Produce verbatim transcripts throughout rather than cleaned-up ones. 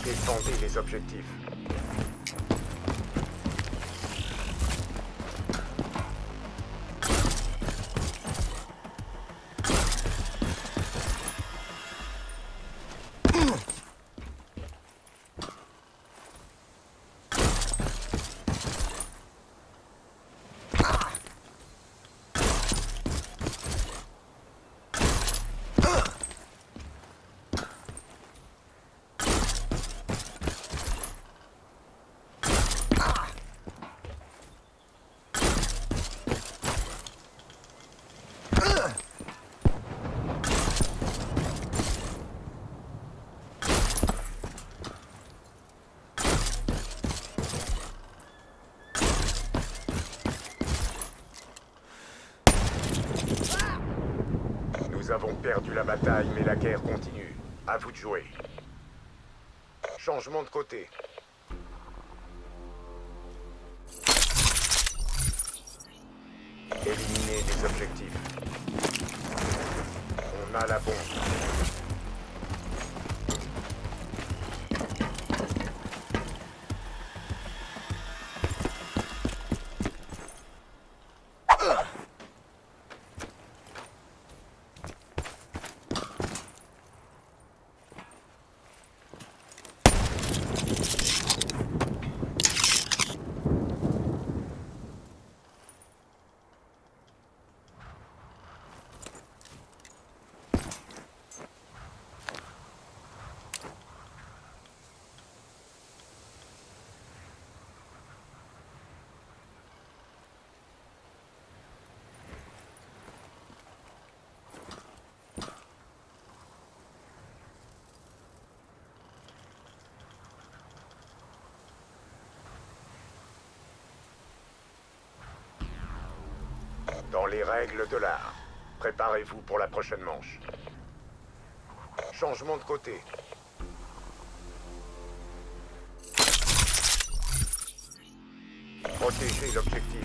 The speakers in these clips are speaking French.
Défendez les objectifs. Nous avons perdu la bataille, mais la guerre continue. À vous de jouer. Changement de côté. Éliminez des objectifs. On a la bombe. Dans les règles de l'art. Préparez-vous pour la prochaine manche. Changement de côté. Protégez l'objectif.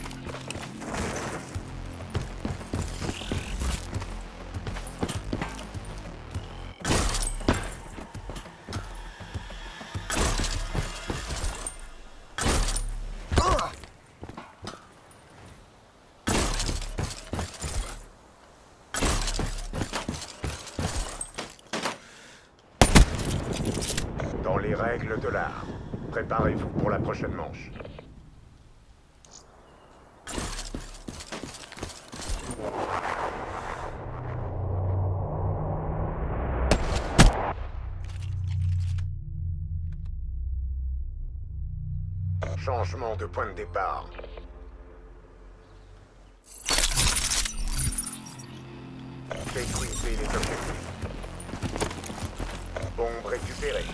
Dans les règles de l'art. Préparez-vous pour la prochaine manche. Changement de point de départ. Détruisez les objectifs. Bombe récupérée.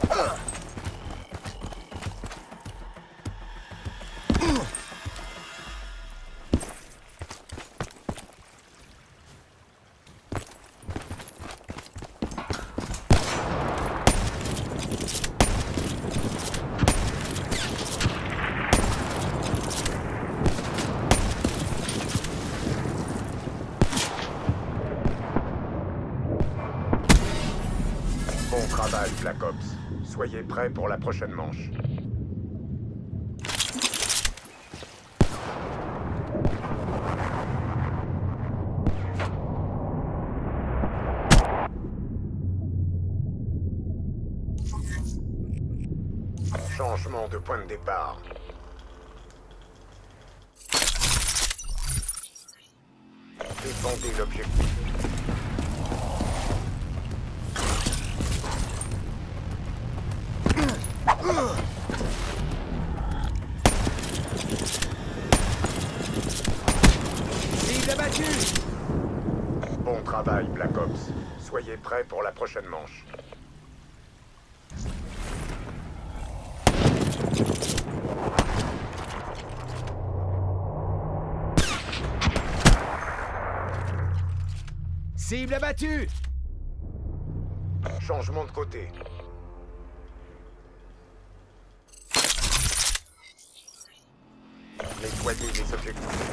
Bon travail, Black Ops. Soyez prêts pour la prochaine manche. Changement de point de départ. Défendez l'objectif. Cible abattue. Bon travail, Black Ops. Soyez prêts pour la prochaine manche. Cible abattue. Changement de côté. Nettoyez les objectifs.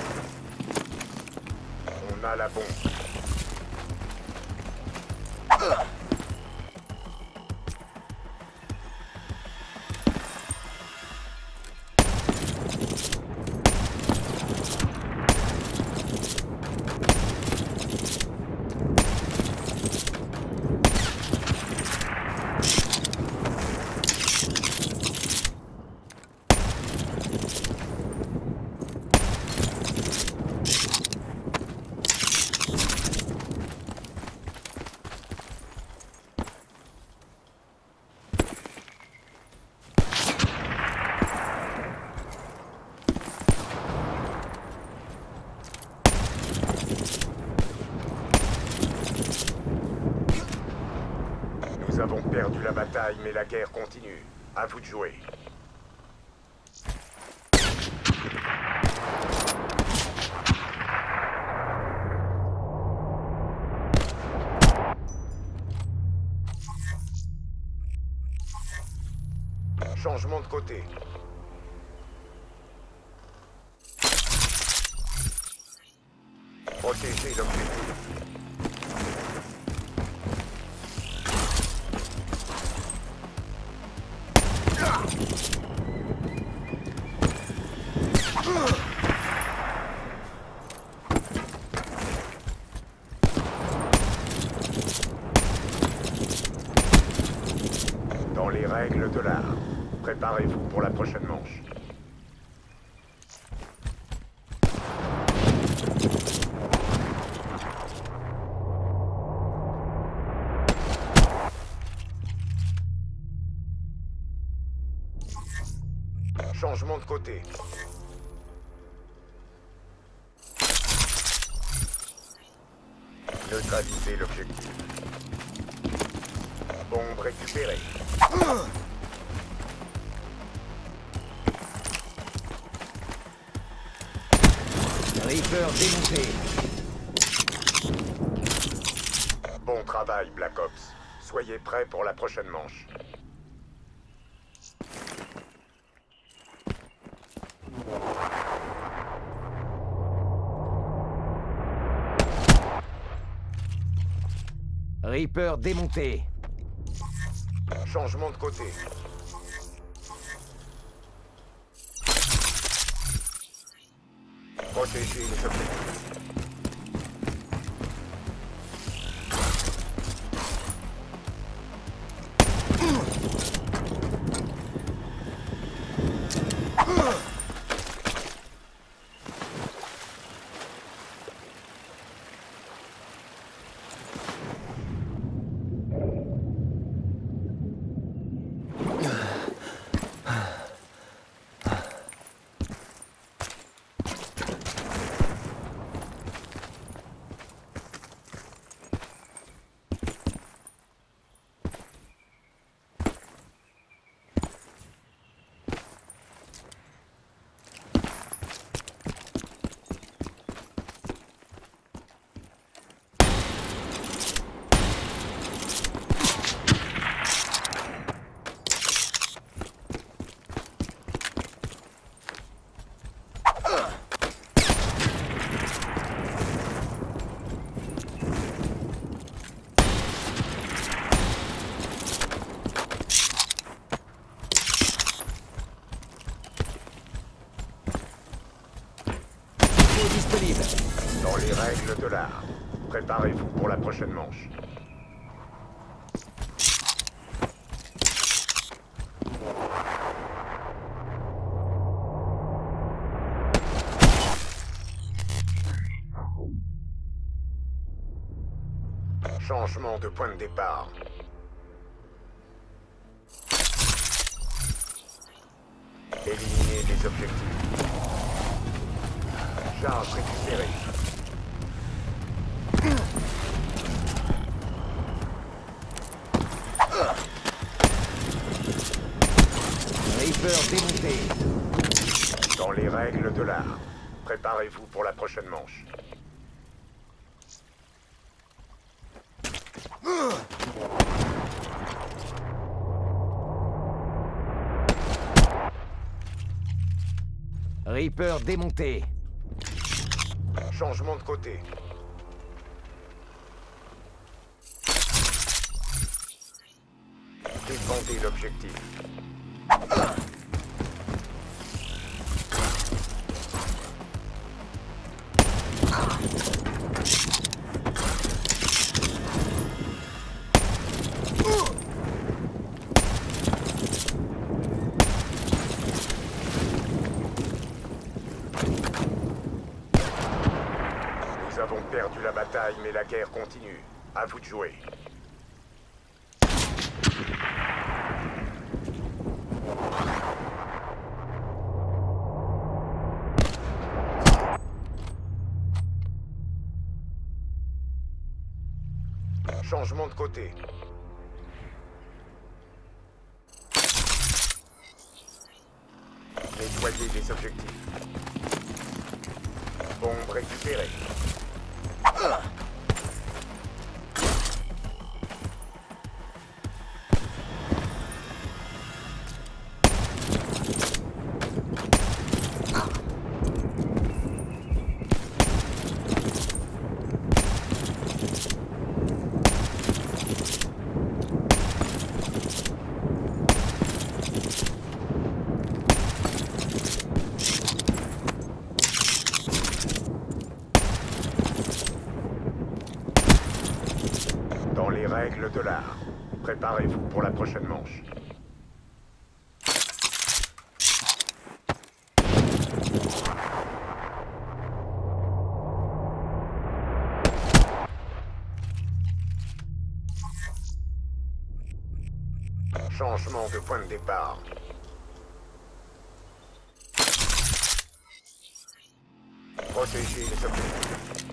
On a la bombe. bataille, mais la guerre continue. À vous de jouer. Changement de côté. Protégez l'objectif. Dans les règles de l'art, préparez-vous pour la prochaine manche. Changement de côté. Neutralisez l'objectif. Bombe récupérée. Reaper démonté. Bon travail, Black Ops. Soyez prêts pour la prochaine manche. Reaper démonté. Changement de côté. Protégez les objectifs. Disponible. Dans les règles de l'art, préparez-vous pour la prochaine manche. Changement de point de départ. Éliminez les objectifs. Charge récupérée. Reaper démonté. Dans les règles de l'art, préparez-vous pour la prochaine manche. Reaper démonté. Changement de côté. Défendez l'objectif. Nous avons perdu la bataille, mais la guerre continue. À vous de jouer. Changement de côté. Protéger les objectifs. Bombe récupérée. Dans les règles de l'art. Préparez-vous pour la prochaine manche. Changement de point de départ. Protégez les objectifs.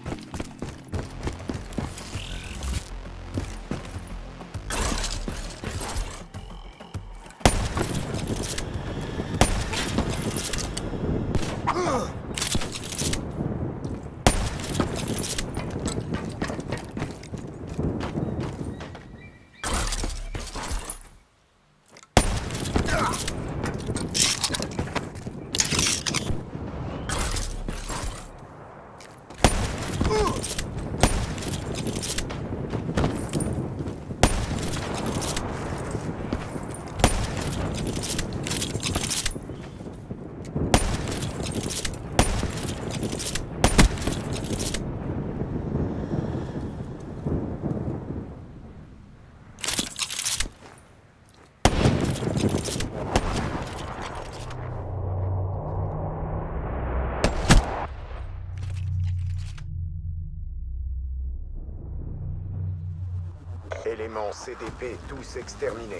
Éléments C D P tous exterminés.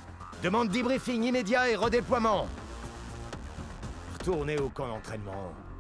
Demande debriefing immédiat et redéploiement. Retournez au camp d'entraînement.